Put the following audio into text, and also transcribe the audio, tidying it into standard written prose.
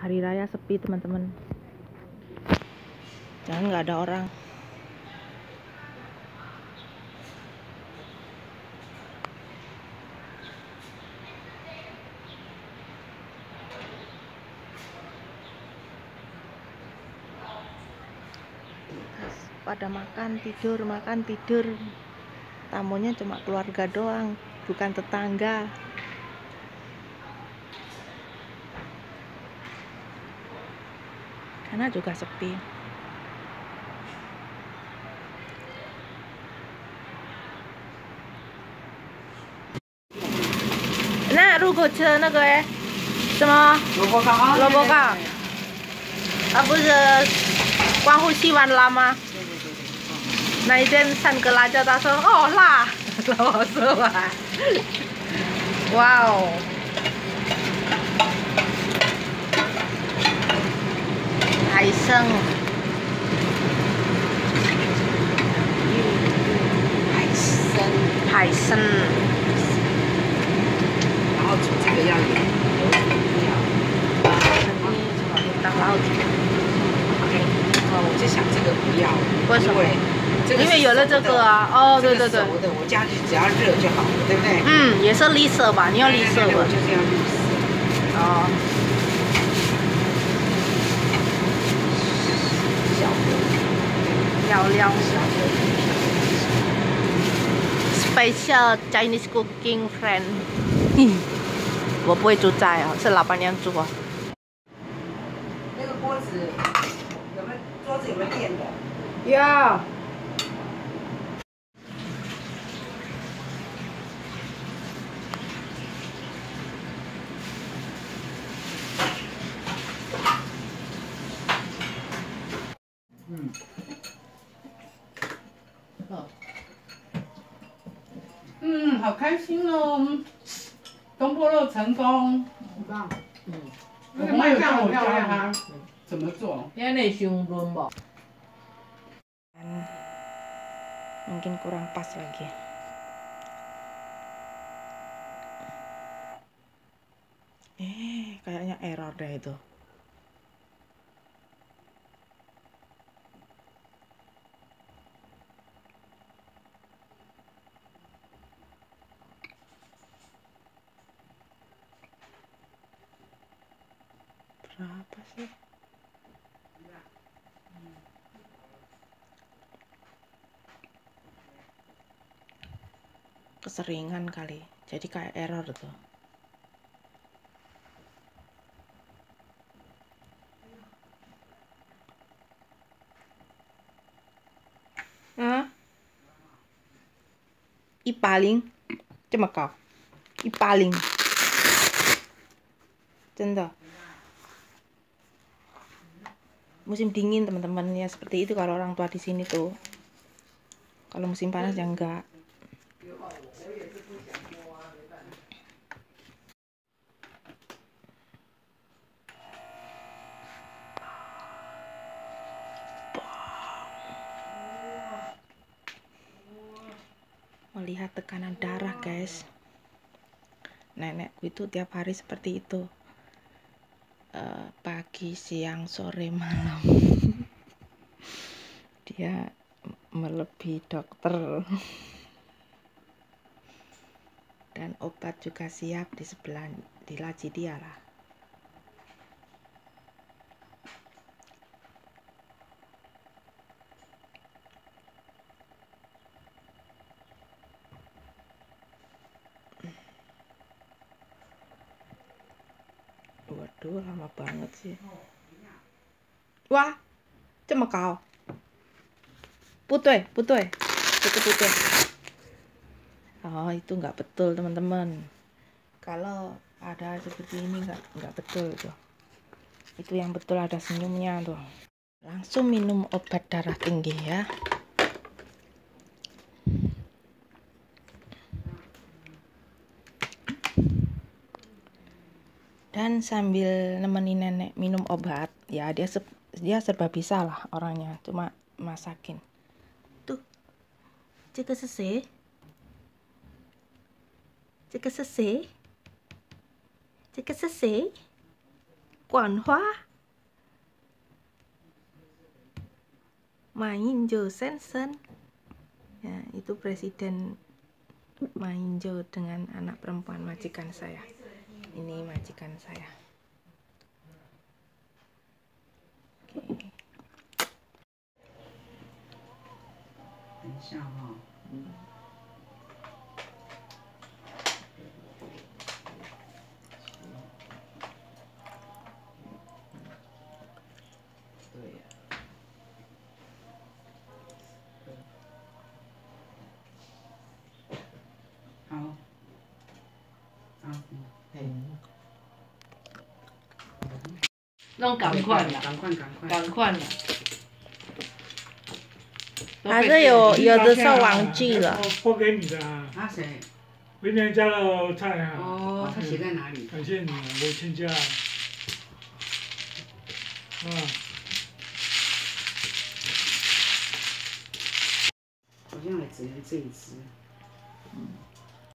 hari raya sepi teman-teman. Jangan nggak ada orang. Pada makan tidur. Tamunya cuma keluarga doang, bukan tetangga. Karena juga sepi.那入口吃的那个哎，什么萝卜糕？萝卜糕，不是关户西湾辣吗？那一天3个辣椒，他说哦辣，然后我说完，哇哦，海参，海参。 然后煮这个要油当老酒。 我就想这个不要， 为什么？因为有了这个啊，哦，对对对。 熟的我加去只要热就好了，对不对？ 嗯，也是绿色吧？你要绿色吧？ 我就是要绿色。 哦。 小的。 料。Special Chinese cooking friend。我不会煮菜啊，是老板娘煮啊。 那个锅子有没有？桌子有没有垫的？ 有。 好开心哦！东坡肉成功，很棒。那个卖相很漂亮啊，怎么做？ 因为胸润吧。 Mungkin kurang pas lagi. Kayaknya error deh itu. Berapa sih? Keseringan kali, jadi kayak error tuh. Ipaling, cuma kau. Ipaling. 真的 musim dingin teman-teman ya, seperti itu kalau orang tua di sini tuh. Kalau musim panas ya enggak. Melihat tekanan darah guys, nenekku itu tiap hari seperti itu, pagi, siang, sore, malam. Dia melebihi dokter. Dan obat juga siap di sebelah, di laci dia lah. Waduh, lama banget sih. Wah, cuma kau. Putih. Oh, itu nggak betul teman-teman. Kalau ada seperti ini nggak betul tuh. Itu yang betul ada senyumnya tuh. Langsung minum obat darah tinggi ya. Dan sambil nemenin nenek minum obat, ya dia serba bisa lah orangnya, cuma masakin. Tuh, cek sese. 管花。Mainjo Sensen. Ya, itu Presiden Mainjo dengan anak perempuan majikan saya. Ini majikan saya. Oke. 等一下哈。对呀。好。啊， 弄赶快啦，赶快啦。 还是有的时候忘记了。 拨给你的啊。 啊谁？ 明年家的菜啊。 哦，他写在哪里？ 感谢你啊，我亲家。啊。 好像也只能这一只。